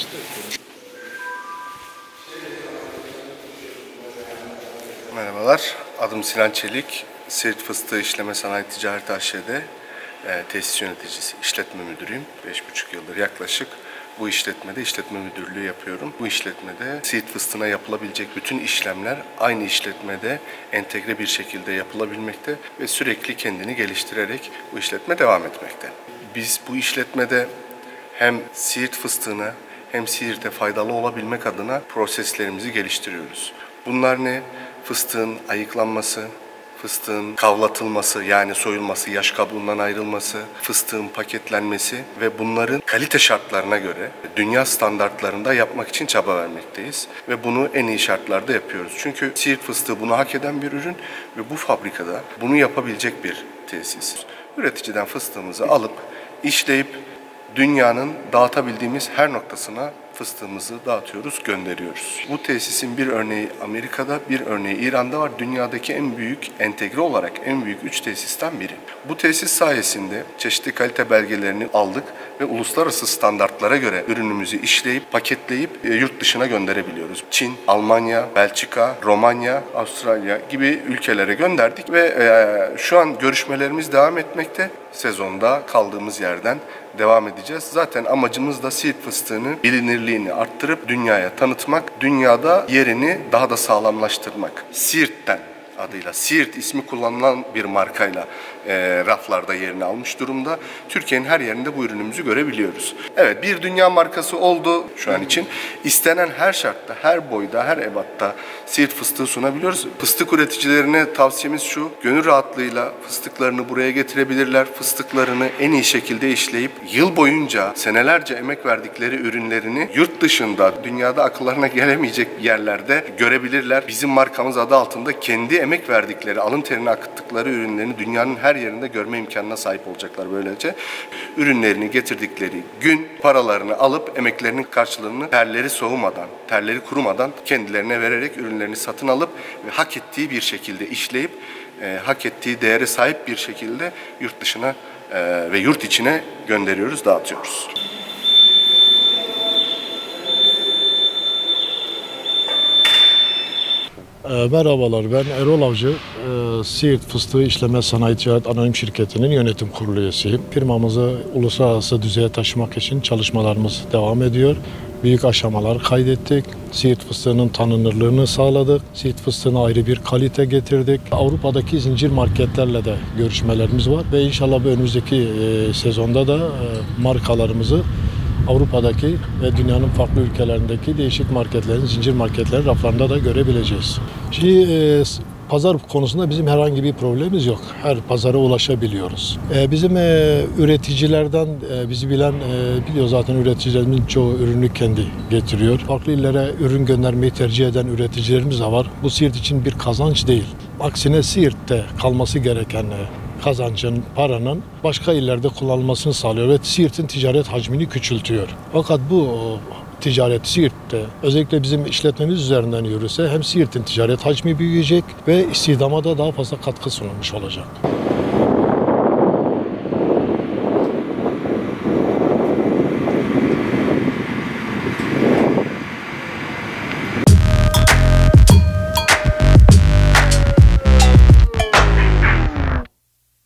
Merhabalar, adım Sinan Çelik. Siirt Fıstığı İşleme Sanayi Ticaret AŞ'de tesis yöneticisi, işletme müdürüyüm. 5,5 yıldır yaklaşık bu işletmede işletme müdürlüğü yapıyorum. Bu işletmede Siirt fıstığına yapılabilecek bütün işlemler aynı işletmede entegre bir şekilde yapılabilmekte ve sürekli kendini geliştirerek bu işletme devam etmekte. Biz bu işletmede hem Siirt fıstığına hem Siirt'e faydalı olabilmek adına proseslerimizi geliştiriyoruz. Bunlar ne? Fıstığın ayıklanması, fıstığın kavlatılması yani soyulması, yaş kabuğundan ayrılması, fıstığın paketlenmesi ve bunların kalite şartlarına göre dünya standartlarında yapmak için çaba vermekteyiz. Ve bunu en iyi şartlarda yapıyoruz. Çünkü Siirt fıstığı bunu hak eden bir ürün ve bu fabrikada bunu yapabilecek bir tesis. Üreticiden fıstığımızı alıp, işleyip dünyanın dağıtabildiğimiz her noktasına fıstığımızı dağıtıyoruz, gönderiyoruz. Bu tesisin bir örneği Amerika'da, bir örneği İran'da var. Dünyadaki en büyük, entegre olarak en büyük 3 tesisten biri. Bu tesis sayesinde çeşitli kalite belgelerini aldık ve uluslararası standartlara göre ürünümüzü işleyip, paketleyip yurt dışına gönderebiliyoruz. Çin, Almanya, Belçika, Romanya, Avustralya gibi ülkelere gönderdik ve şu an görüşmelerimiz devam etmekte. Sezonda kaldığımız yerden devam edeceğiz. Zaten amacımız da Siirt fıstığının bilinirliğini arttırıp dünyaya tanıtmak, dünyada yerini daha da sağlamlaştırmak. Siirt'ten adıyla, Siirt ismi kullanılan bir markayla raflarda yerini almış durumda. Türkiye'nin her yerinde bu ürünümüzü görebiliyoruz. Evet, bir dünya markası oldu şu an için. İstenen her şartta, her boyda, her ebatta Siirt fıstığı sunabiliyoruz. Fıstık üreticilerine tavsiyemiz şu: gönül rahatlığıyla fıstıklarını buraya getirebilirler. Fıstıklarını en iyi şekilde işleyip yıl boyunca senelerce emek verdikleri ürünlerini yurt dışında, dünyada akıllarına gelemeyecek yerlerde görebilirler. Bizim markamız adı altında kendi emek verdikleri, alın terini akıttıkları ürünlerini dünyanın her yerinde görme imkanına sahip olacaklar böylece. Ürünlerini getirdikleri gün paralarını alıp emeklerinin karşılığını terleri soğumadan, terleri kurumadan kendilerine vererek ürünlerini satın alıp ve hak ettiği bir şekilde işleyip hak ettiği değere sahip bir şekilde yurt dışına ve yurt içine gönderiyoruz, dağıtıyoruz. Merhabalar, ben Erol Avcı, Siirt Fıstığı İşleme Sanayi Ticaret Anonim Şirketi'nin yönetim kurulu üyesiyim. Firmamızı uluslararası düzeye taşımak için çalışmalarımız devam ediyor. Büyük aşamalar kaydettik. Siirt fıstığının tanınırlığını sağladık. Siirt fıstığına ayrı bir kalite getirdik. Avrupa'daki zincir marketlerle de görüşmelerimiz var ve inşallah önümüzdeki sezonda da markalarımızı Avrupa'daki ve dünyanın farklı ülkelerindeki değişik marketlerin, zincir marketlerin raflarında da görebileceğiz. Şimdi pazar konusunda bizim herhangi bir problemimiz yok. Her pazara ulaşabiliyoruz. Bizim üreticilerden bizi bilen biliyor zaten, üreticilerimizin çoğu ürünü kendi getiriyor. Farklı illere ürün göndermeyi tercih eden üreticilerimiz de var. Bu Siirt için bir kazanç değil. Aksine Siirt'te kalması gereken kazancın, paranın başka illerde kullanılmasını sağlıyor ve Siirt'in ticaret hacmini küçültüyor. Fakat bu ticaret Siirt'te özellikle bizim işletmemiz üzerinden yürürse hem Siirt'in ticaret hacmi büyüyecek ve istihdama da daha fazla katkı sunulmuş olacak.